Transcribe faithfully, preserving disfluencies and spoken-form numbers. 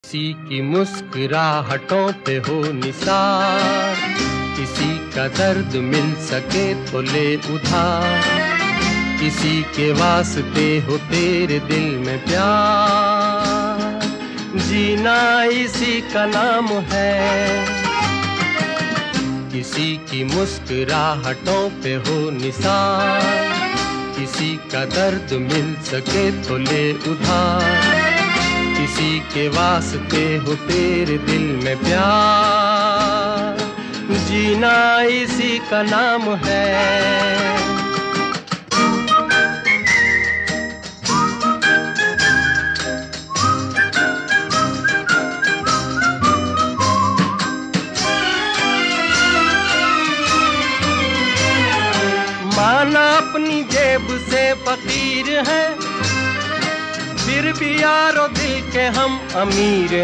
किसी की मुस्कुराहटों पे हो निसार, किसी का दर्द मिल सके तो ले उधार, किसी के वास्ते हो तेरे दिल में प्यार, जीना इसी का नाम है। किसी की मुस्कुराहटों पे हो निसार, किसी का दर्द मिल सके तो ले उधार, किसी के वास्ते हो तेरे दिल में प्यार, जीना इसी का नाम है। माना अपनी जेब से फकीर है, फिर भी यारो दिल के हम अमीर